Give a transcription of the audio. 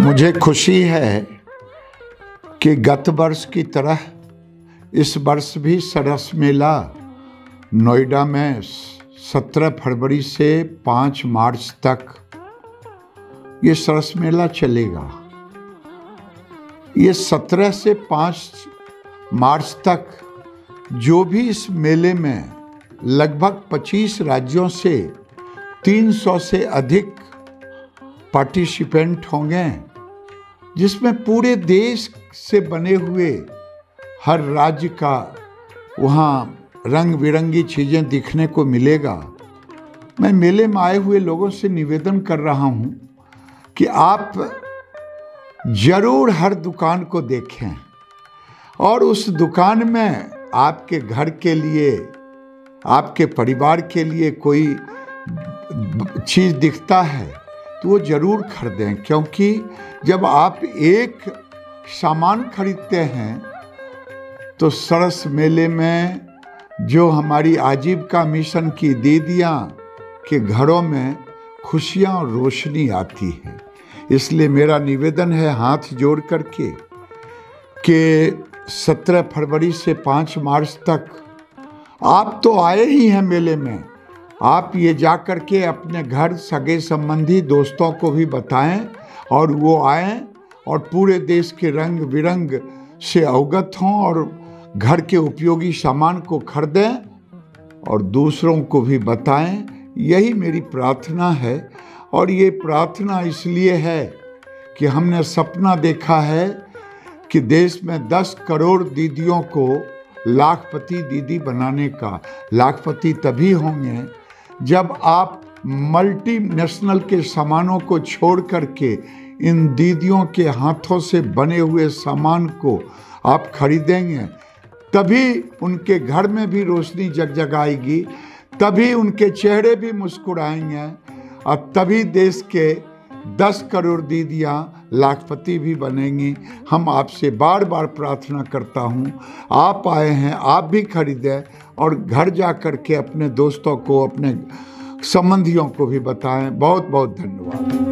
मुझे खुशी है कि गत वर्ष की तरह इस वर्ष भी सरस मेला नोएडा में 17 फरवरी से 5 मार्च तक ये सरस मेला चलेगा। ये 17 से 5 मार्च तक जो भी इस मेले में लगभग 25 राज्यों से 300 से अधिक पार्टिसिपेंट होंगे, जिसमें पूरे देश से बने हुए हर राज्य का वहाँ रंग बिरंगी चीज़ें दिखने को मिलेगा। मैं मेले में आए हुए लोगों से निवेदन कर रहा हूँ कि आप ज़रूर हर दुकान को देखें और उस दुकान में आपके घर के लिए, आपके परिवार के लिए कोई चीज़ दिखता है तो वो ज़रूर खरीदें, क्योंकि जब आप एक सामान खरीदते हैं तो सरस मेले में जो हमारी आजीविका मिशन की दीदियाँ के घरों में खुशियाँ और रोशनी आती है। इसलिए मेरा निवेदन है हाथ जोड़ करके कि 17 फरवरी से 5 मार्च तक आप तो आए ही हैं मेले में, आप ये जा कर के अपने घर सगे संबंधी दोस्तों को भी बताएं और वो आएं और पूरे देश के रंग बिरंग से अवगत हों और घर के उपयोगी सामान को खरीदें और दूसरों को भी बताएं। यही मेरी प्रार्थना है। और ये प्रार्थना इसलिए है कि हमने सपना देखा है कि देश में 10 करोड़ दीदियों को लाखपति दीदी बनाने का। लाखपति तभी होंगे जब आप मल्टीनेशनल के सामानों को छोड़ करके इन दीदियों के हाथों से बने हुए सामान को आप खरीदेंगे, तभी उनके घर में भी रोशनी जगजगाएगी, तभी उनके चेहरे भी मुस्कुराएंगे और तभी देश के 10 करोड़ दीदियाँ लाखपति भी बनेंगी। हम आपसे बार बार प्रार्थना करता हूँ, आप आए हैं, आप भी खरीदें और घर जा कर के अपने दोस्तों को, अपने संबंधियों को भी बताएं। बहुत बहुत धन्यवाद।